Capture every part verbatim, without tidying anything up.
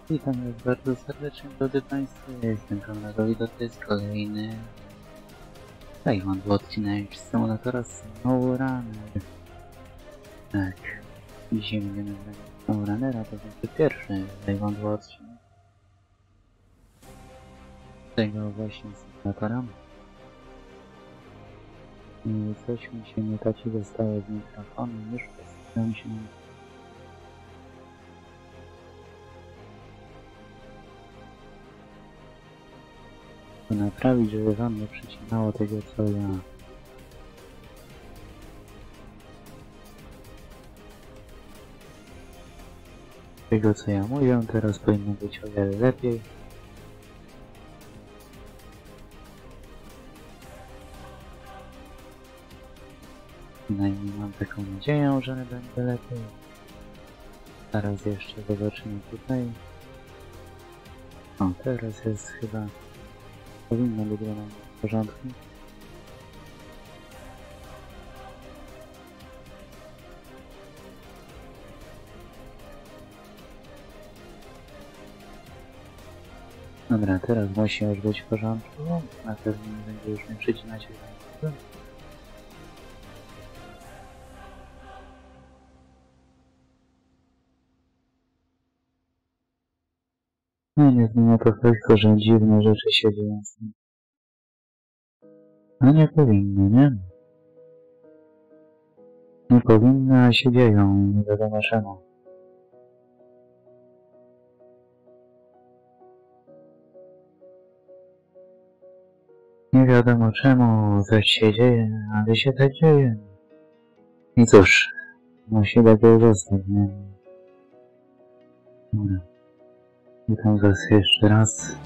Witam Was bardzo serdecznie, drodzy Państwo. Ja jestem Konradowi, to jest kolejny Tajwan, odcinek z symulatora SnowRunner. Tak, dzisiaj będziemy grać SnowRunnera, to będzie pierwszy Tajwan odcinek tego właśnie symulatora. I coś mi się nie taci zostało z mikrofonem, już postaram się to naprawić, żeby wam nie przycinało tego, co ja. Tego, co ja mówię, teraz powinno być o wiele lepiej. Przynajmniej mam taką nadzieję, że będzie lepiej. Zaraz jeszcze zobaczymy tutaj. O, teraz jest chyba... powinno być w porządku. Dobra, teraz musi już być w porządku. Na pewno nie będzie już mnie przycinać. No nie zmienia to faktu, że dziwne rzeczy się dzieją z nim. No nie powinny, nie? Nie powinny, a się dzieją, nie wiadomo czemu. Nie wiadomo czemu coś się dzieje, ale się tak dzieje. I cóż, musi lepiej zostać, nie? Dobra. Witam Was jeszcze raz.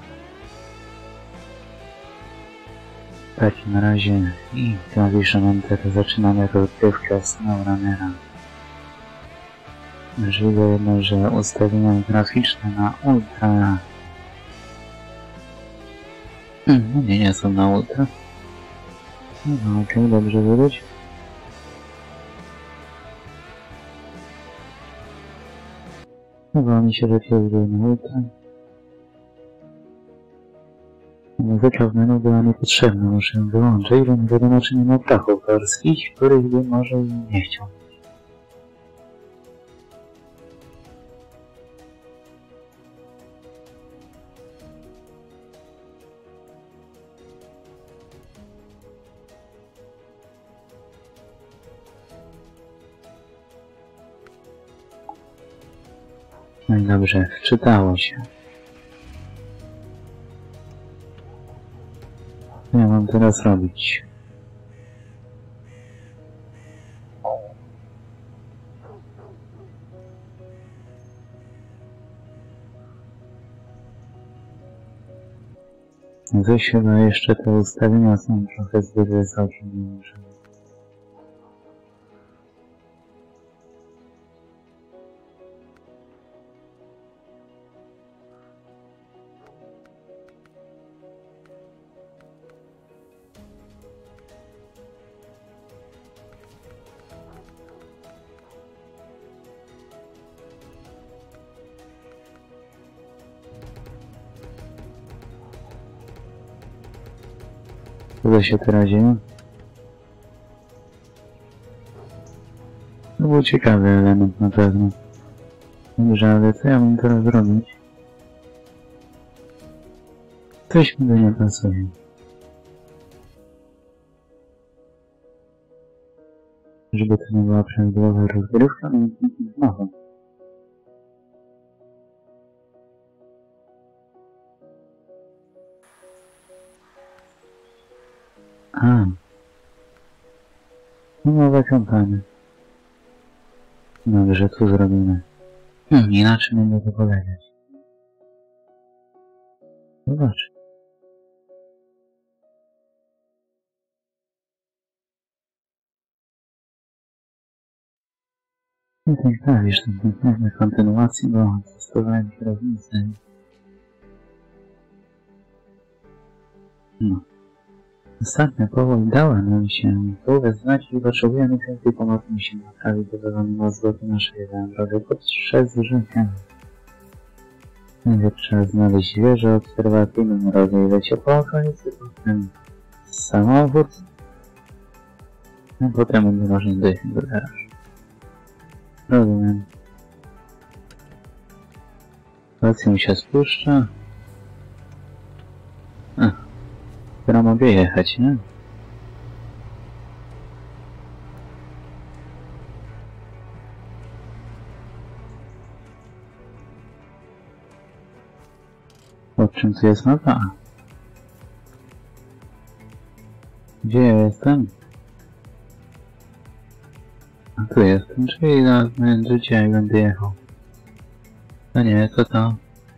Tak, na razie i klawisze mam teraz zaczynamy rozgrywkę SnowRunnera. Możliwe jedno, że ustawienia graficzne na ultra. No nie, nie są na ultra. No okej, okay, dobrze wiedzieć. Chyba mi się lepiej na ultra. Muzyka w menu była niepotrzebna, muszę ją wyłączyć, bo nie wiadomo czy nie ma praw autorskich, których bym może nie chciał. No i dobrze, wczytało się. Co ja mam teraz robić? Weź chyba jeszcze te ustawienia są trochę zbyt wysokie. Co się teraz dzieje? To był ciekawy element na pewno. Dobrze, ale co ja mam teraz zrobić? Coś mi do nie pasuje. Żeby to nie była prawidłowa rozgrywka, no znowu. A. Nowa kampania. Dobrze, tu zrobimy. Hmm, inaczej nie mogę polegać. Zobacz. No tak, tak, wiesz, na kontynuacji, bo testowałem kierownicę. No. Ostatnia powód dała nam się połowę znać i potrzebujemy więcej pomocy, musimy naprawić dodawany mózg do naszej drogę pod przez rzekę. Najpierw trzeba znaleźć wieżę obserwacyjną, rozejrzeć się po okolicy, potem samochód, a potem będzie można dojść do garażu. Rozumiem. Akcja mi się spuszcza. A, teraz mogę jechać, nie? O czym tu jest mapa? Gdzie ja jestem? A tu jestem, czyli na między dzisiaj będę jechał. No nie, co to?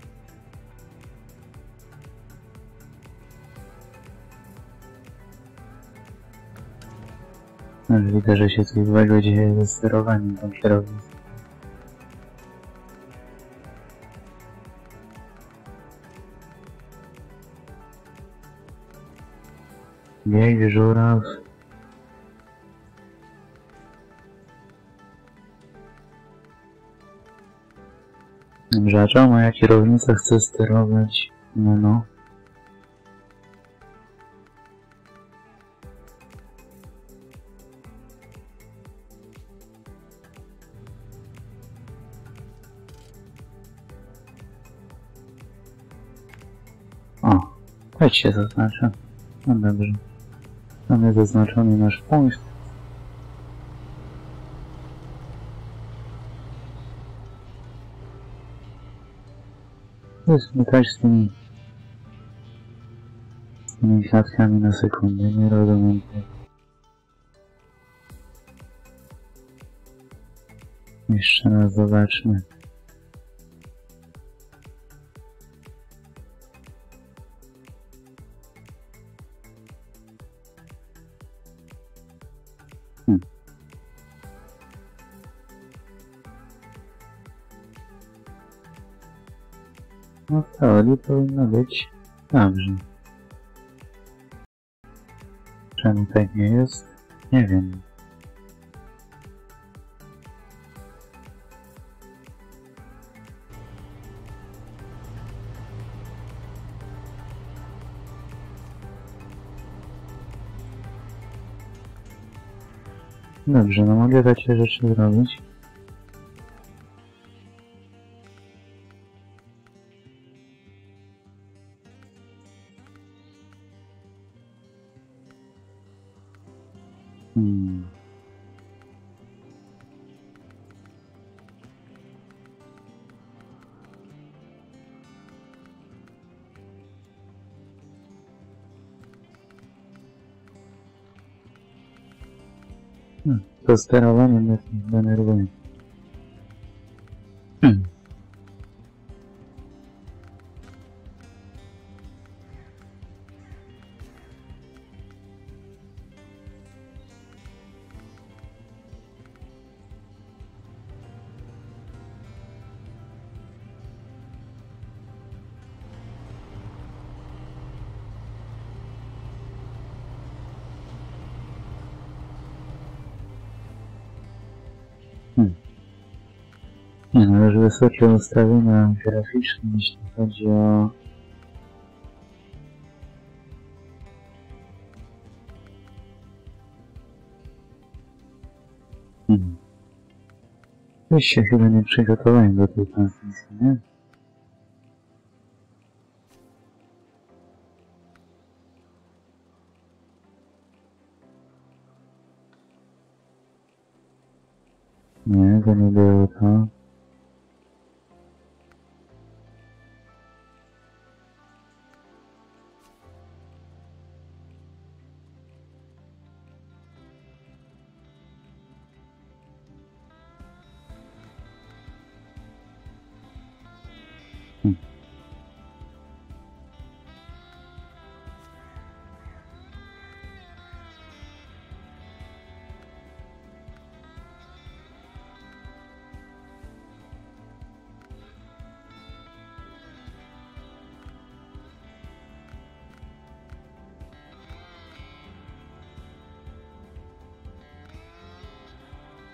No, widzę, że się coś złego dzieje ze sterowaniem tą kierownicą. Bieg, żuraw. Dobrze, a czemu moja kierownica chce sterować? No, no. O, chodź się zaznaczę. No dobrze. Mamy zaznaczony nasz punkt. To jest też z tymi, z tymi klatkami na sekundę, nie rozumiem tego. Jeszcze raz zobaczmy. Hmm. No w teorii powinno być dobrze. Czemu tak nie jest? Nie wiem. Dobrze, no mogę takie rzeczy zrobić. Hmm. Hmm. To sterowanie mnie denerwuje. Hmm. Hmm. Nie no, już wysokie ustawienia graficzne, jeśli chodzi o... Hmm. Już się chyba nie przygotowałem do tej transmisji, nie? Nie, to nie było to. Hmm.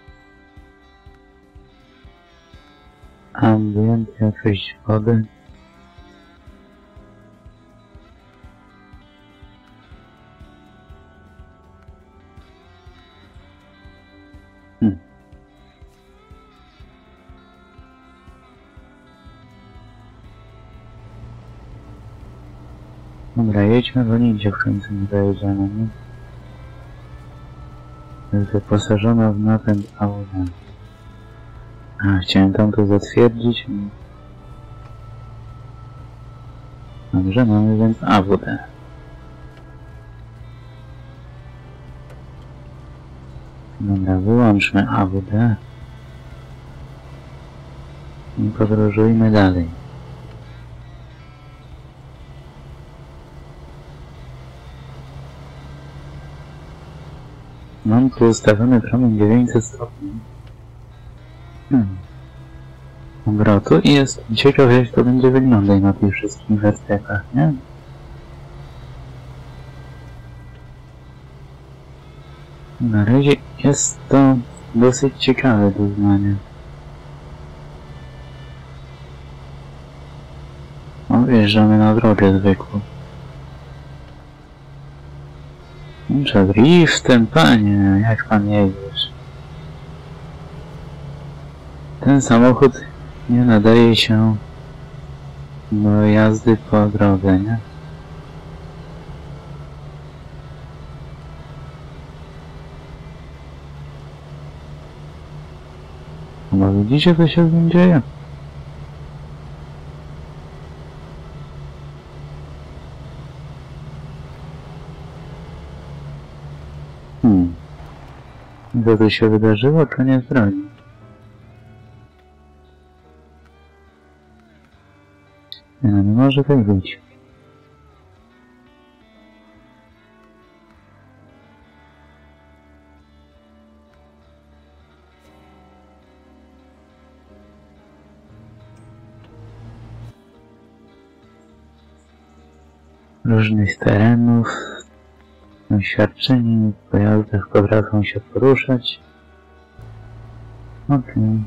Ambient, jakość wody. Dobra, jedźmy, bo nigdzie w końcu nie dojedziemy, nie? Jest wyposażona w napęd Audi. A, chciałem tam to zatwierdzić. Dobrze, mamy więc A W D. Dobra, wyłączmy A W D. I podróżujmy dalej. Mam tu ustawiony promień dziewięćset stopni. Hmm. Obrotu i jest ciekaw, jak to będzie wyglądać na tych wszystkich wertepach, nie? Na razie jest to dosyć ciekawe doznanie. O, wjeżdżamy na drogę zwykłą. Przed driftem, panie, jak pan jedziesz? Ten samochód nie nadaje się do jazdy po drodze, nie? No widzicie, co się z nim dzieje? Hmm. Co tu się wydarzyło? Koniec drogi. Nie, no nie może tak być. Różnych terenów, doświadczeni w pojazdach potrafią się poruszać. Okej. Okay.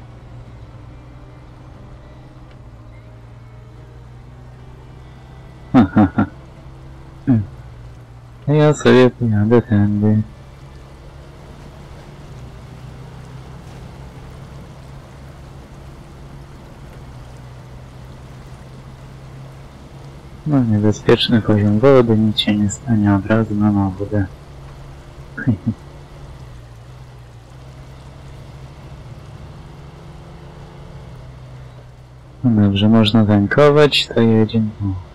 Ha, ha, ha. Hmm. Ja sobie pojadę tędy. No niebezpieczny poziom wody, nic się nie stanie, od razu mam wodę. No dobrze, można tankować, to jedziemy.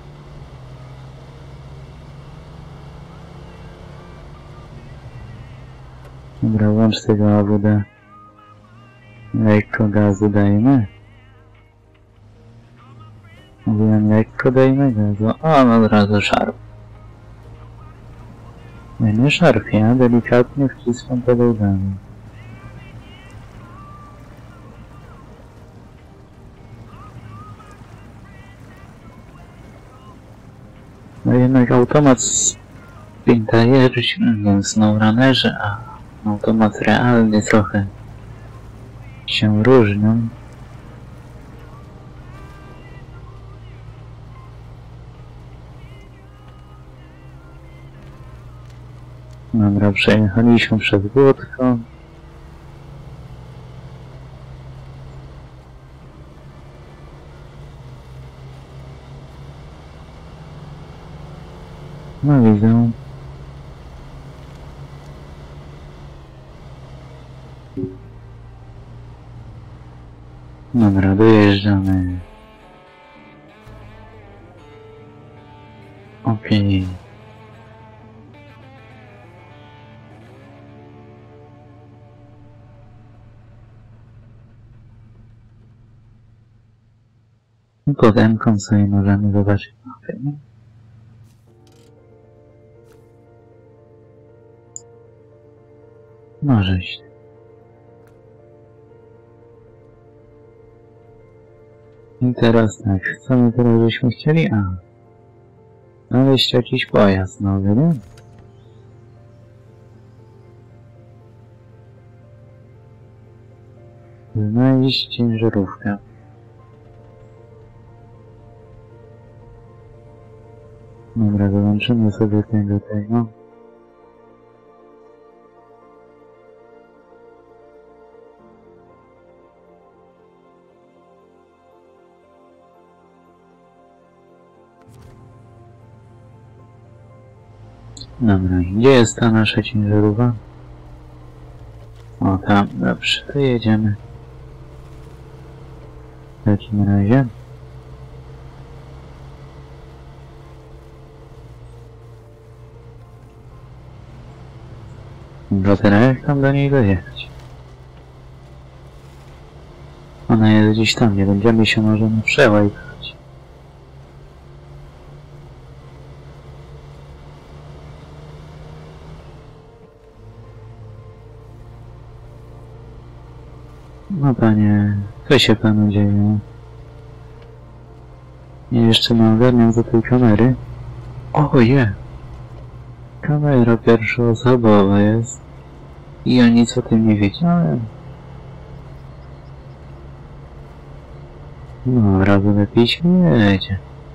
Dobra, włącz tego A W D. Lekko gazu dajmy. Mówiłem, lekko dajmy gazu. O, no od razu szarp. Ja nie szarpię, ja delikatnie wciskam pedał gazu. No jednak automat z Pintajerze, w SnowRunnerze, a automat realny trochę się różnią. Dobra, przejechaliśmy przez Głodko. No widzę. Dobra, dojeżdżamy. Okej. Pod M-ką sobie możemy zobaczyć mapę. Może się. I teraz tak, co my teraz żeśmy chcieli? A, znaleźć jakiś pojazd nowy, nie? Znaleźć ciężarówkę. Dobra, załączymy sobie tego tego. Dobra, gdzie jest ta nasza ciężarówka? O, tam, dobrze, to jedziemy. W takim razie. Dobra, teraz jak tam do niej dojechać? Ona jest gdzieś tam, nie będziemy się możemy przełajkać. No panie, co się panu dzieje? Ja jeszcze nie ogarniam do tej kamery. Oje! Kamera pierwszoosobowa jest. I ja nic o tym nie wiedziałem. No, razu lepiej się jedzie.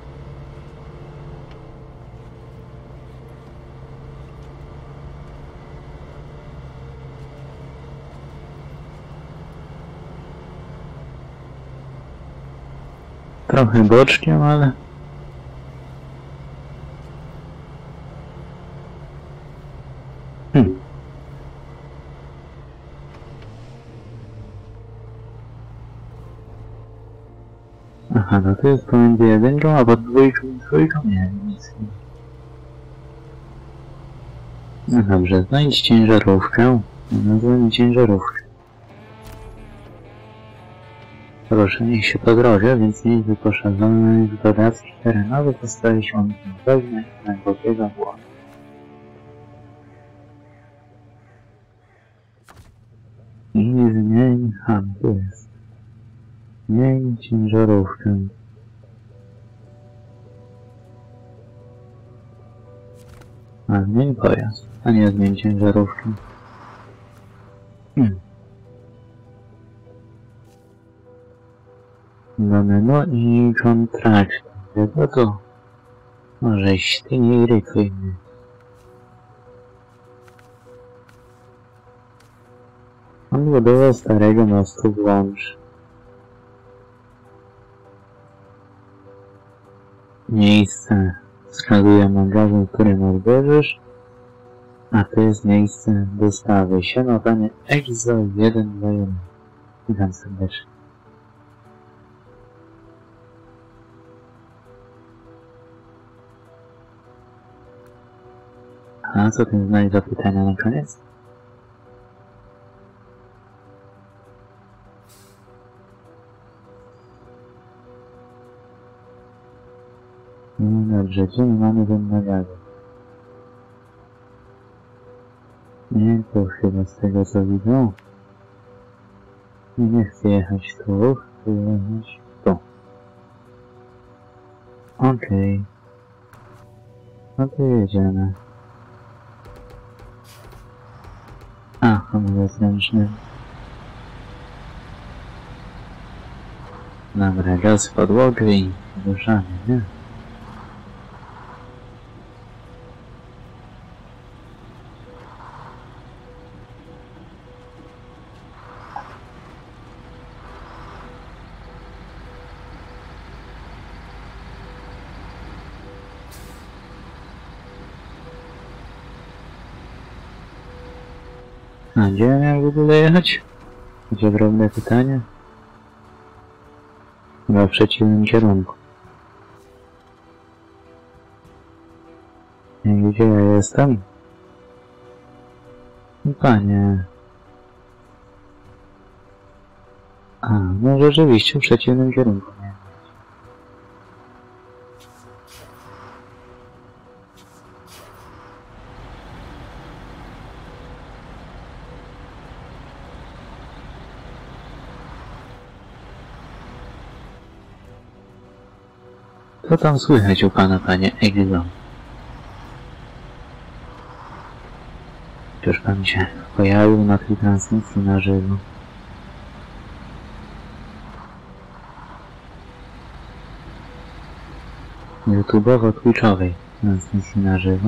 Trochę boczkiem, ale... Hmm. Aha, no to jest pomiędzy jedynką, a pod dwójką i trójką nie, nic nie. No dobrze, znajdź ciężarówkę. Nazwijmy ciężarówkę. Proszę, niech się podroże, więc nie jest wyposażony w dodatki terenowe, postawi się on wewnątrz głębokiego błądu. I zmień, a tu jest. Zmień ciężarówkę. A zmień pojazd, a nie zmień ciężarówkę. Hmm. Mamy no i kontrakt. No to możeś ty nie irytuj mnie. Odbudowę starego mostu włącz. Miejsce wskazuje magazyn, w którym odbierzesz, a to jest miejsce dostawy. Siano panie Exo jeden dwa jeden. Witam serdecznie. A co ty znajdź zapytania na koniec? No dobrze, gdzie my mamy ten magazyn? Nie, to chyba z tego co widzę. Nie chcę jechać tu, chcę jechać tu. Okej. Okay. No to jedziemy. A, hamulec ręczny. Dobra, gaz w podłogę i ruszamy, nie? A gdzie ja miałem w ogóle jechać? Gdzie drobne pytanie? Chyba w przeciwnym kierunku. I gdzie ja jestem? Panie. A, no rzeczywiście w przeciwnym kierunku. Nie. Co tam słychać u pana, panie Egzo? Czyż pan się pojawił na tej transmisji na żywo? YouTube'owo-twitchowej transmisji na żywo.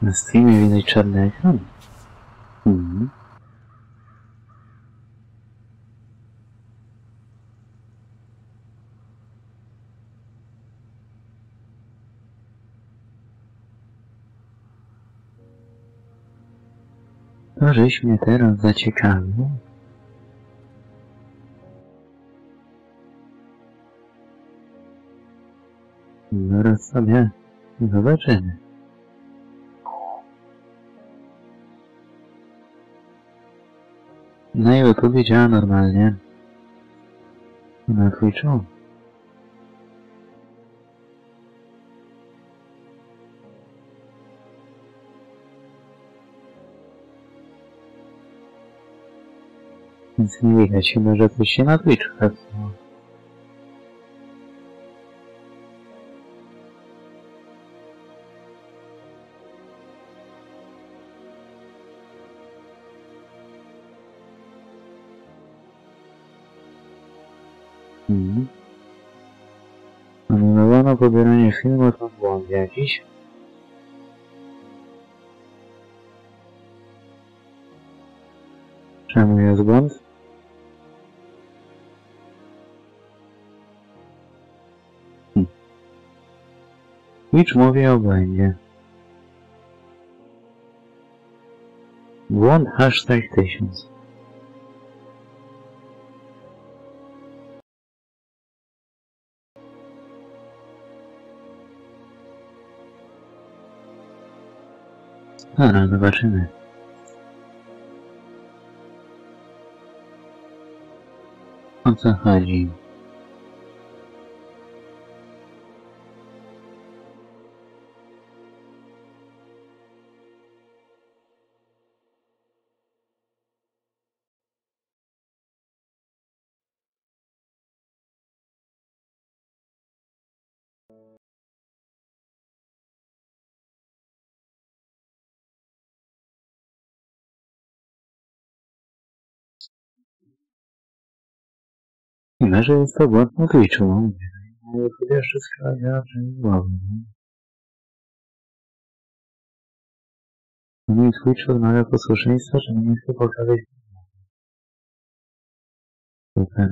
Na streamie widać czarny ekran. Mhm. To żeś mnie teraz zaciekawił. Zaraz sobie zobaczymy. Na YouTube działa normalnie. Na Twitchu. Nic nie widać, chyba że coś się na Twitchu zepsuło. Mhm. Anulowano pobieranie filmu, to błąd jakiś. Czemu jest błąd? Hm. Twitch mówi o błędzie. Błąd hashtag tysiąc. Dobra, zobaczymy. O co chodzi? Chyba, że jest to błąd na Twitchu. Na YouTube wszystko działa prawidłowo. No i Twitch odmawia posłuszeństwa, że nie chce pokazać. Super.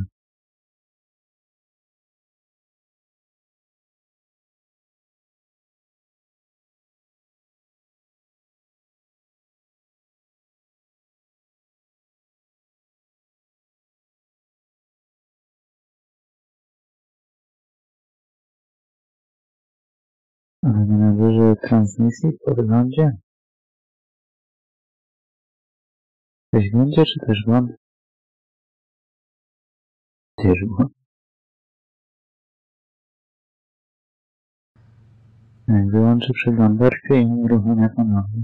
Ale nie nabierze transmisji w podglądzie? Coś będzie, czy też błąd? Też błąd. Jak wyłączę przeglądarkę i uruchomię ponownie.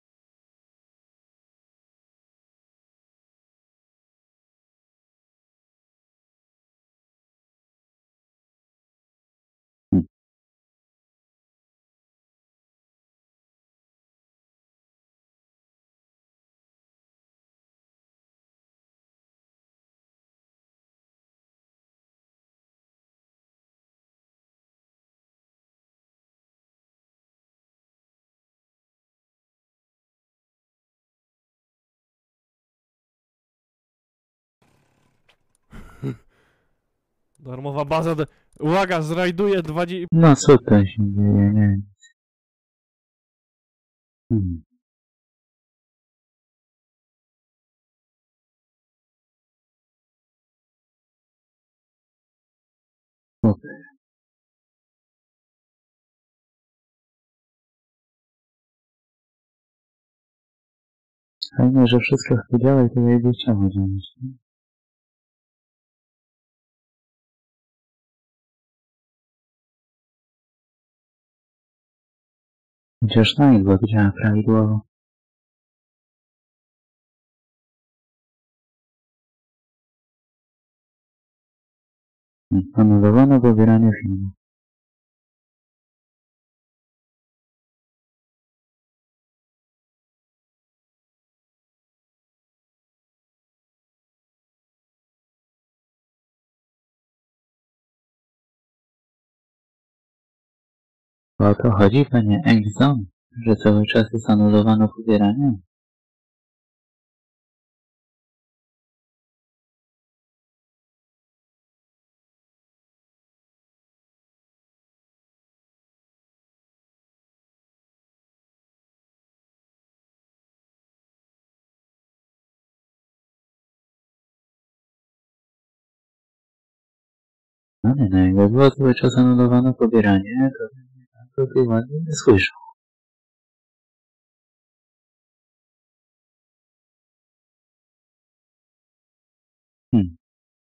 Hmm. Darmowa baza. De... Uwaga, zrajduje dwadzieścia. No co to się dzieje? Nie wiem. Hmm. Super. Fajnie, że wszystko działa i tyle jakby chciało działać. Chociaż na igłę działa prawidłowo. Anulowano pobieranie filmu. O to chodzi, panie Exxon. Że cały czas jest anulowano pobieranie? Ale no, jakby było cały czas anulowano pobieranie, to to by ładnie nie słyszał. Hmm.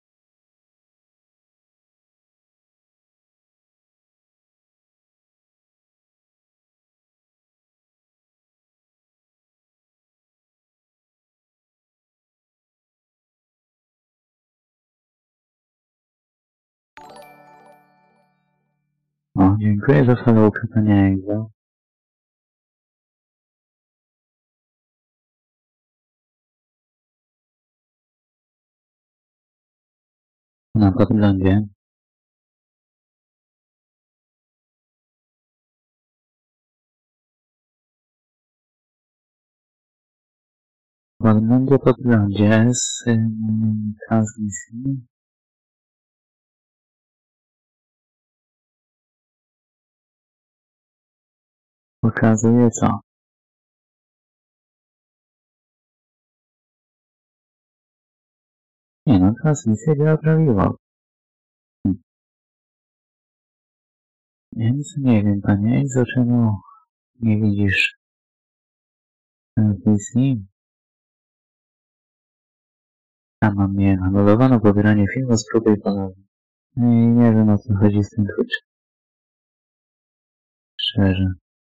O, dziękuję za followkę, panie Egzo. Na podglądzie. Podglądzie, podglądzie z y, transmisji. Pokazuje co? Nie no, transmisja działa prawidłowo. Hmm. Więc nie wiem, panie Egzo, czemu nie widzisz transmisji? A mam nie anulowano pobieranie filmu, spróbuj ponownie. I nie wiem o co chodzi z tym Twitchem. Szczerze.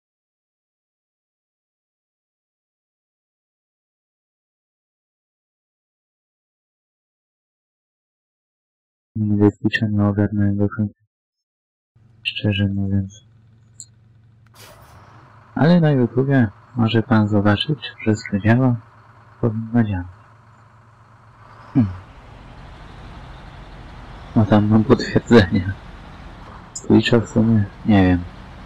Nigdy Twitcha nie ogarnąłem do końca. Szczerze mówiąc. Ale na YouTubie może pan zobaczyć, że wszystko działa. Powinno działać. Hmm. No tam mam potwierdzenie. Z Twitcha w sumie nie wiem.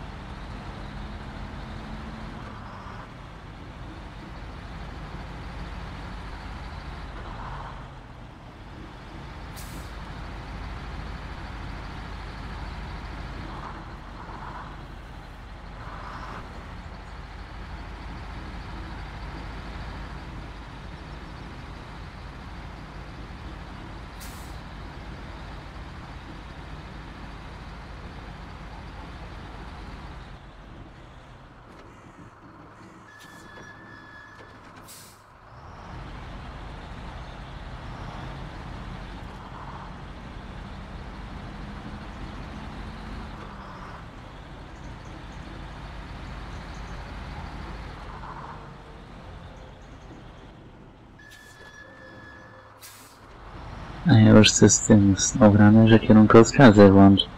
A ja już chcę z tym ograne, że kierunkowskazę włączyć.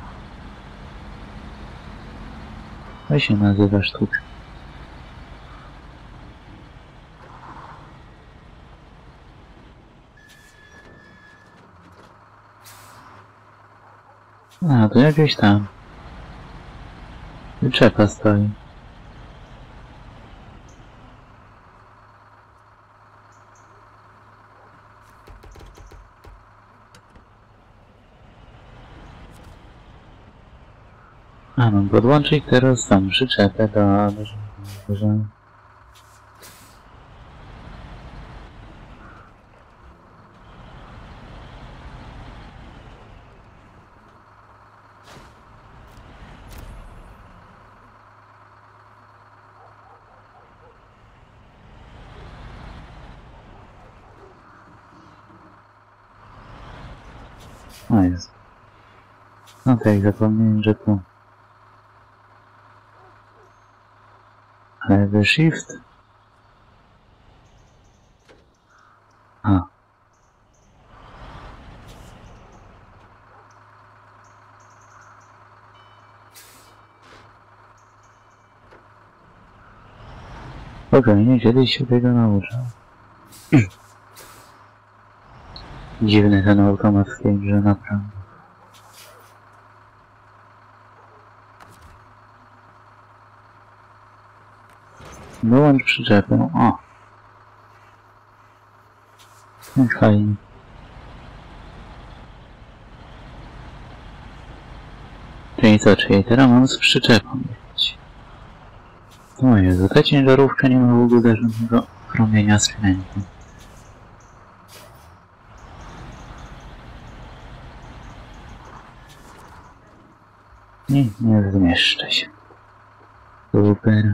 To się nazywa sztuka. A, to jakieś tam. Wyczepa stoi. A, mam podłączyć teraz tą przyczepę do... do... że... O, jest. No tak, zapomniałem, że tu... Lewy shift. A. Spokojnie, kiedyś się tego nauczę. Dziwny ten automat w tej grze, naprawdę. Dołącz przyczepę. O! Jak fajnie. Czyli co, czyli teraz mam z przyczepą jechać. O Jezu, ta ciężarówka nie ma w ogóle żadnego promienia skrętu. Nie, nie zmieszczę się. Super.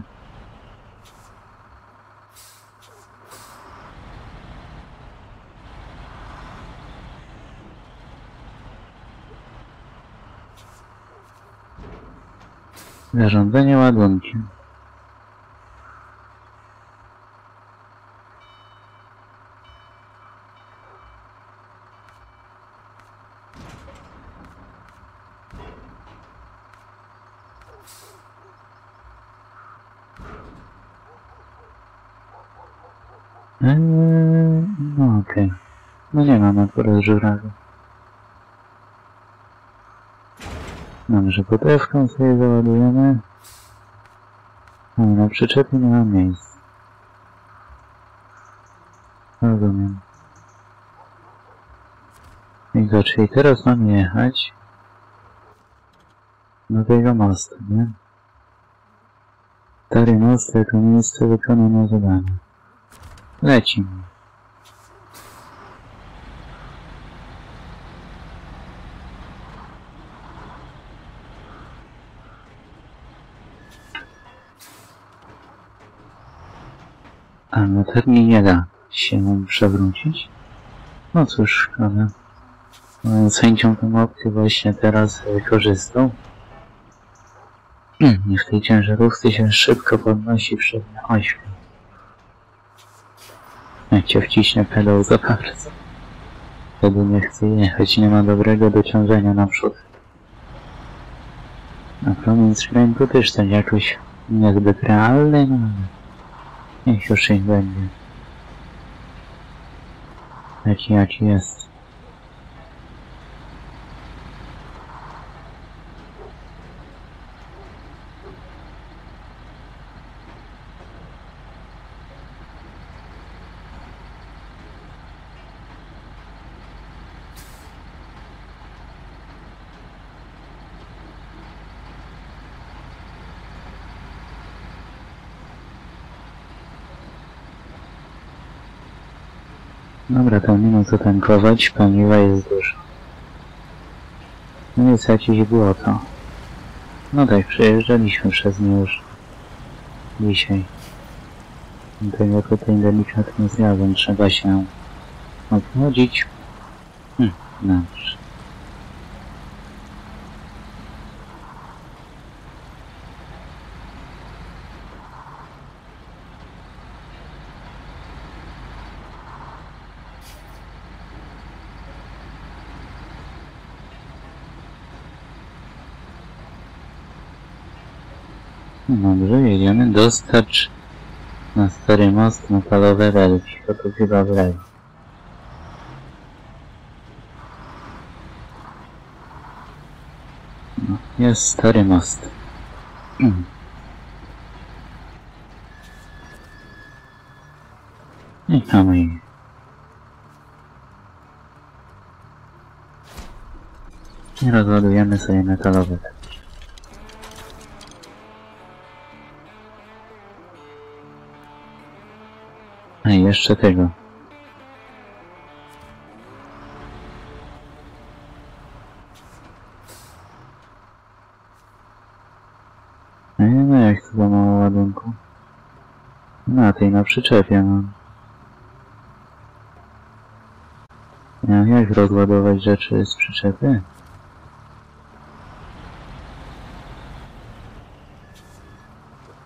Zarządzanie ładunkiem. Eee, no okej. Okay. No nie mam akurat żurawy. Dobrze, potewką sobie załadujemy. Ale na przyczepie nie ma miejsca. Rozumiem. I co, czyli teraz mam jechać do tego mostu, nie? Stary most jako miejsce wykonania zadania. Lecimy. A no pewnie nie da się przewrócić. No cóż, szkoda. Z chęcią tę opcję właśnie teraz korzystał. I w tej ciężarówce się szybko podnosi przednia oś. Jak cię wciśnie pedał za bardzo. Wtedy nie chce jechać, nie ma dobrego dociążenia naprzód. A promień skrętu też tak jakoś niezbyt realny, no ale niech już ich będzie. Jaki jaki jest. Dobra, tam nie ma co tankować, paliwa jest dużo. No jest jakieś błoto. No tak, przejeżdżaliśmy przez nie już dzisiaj. Tego tutaj delikatnie zjawem trzeba się obchodzić. Hm, dobrze. Dobrze, jedziemy dostarcz na stary most metalowe relki, to tu chyba w lewo. No, jest stary most. Mm. I hamuj. I rozładujemy sobie metalowe relki. A i jeszcze tego. No, no jak to za mało ładunku? Na tej, na przyczepie mam. Ja, jak rozładować rzeczy z przyczepy?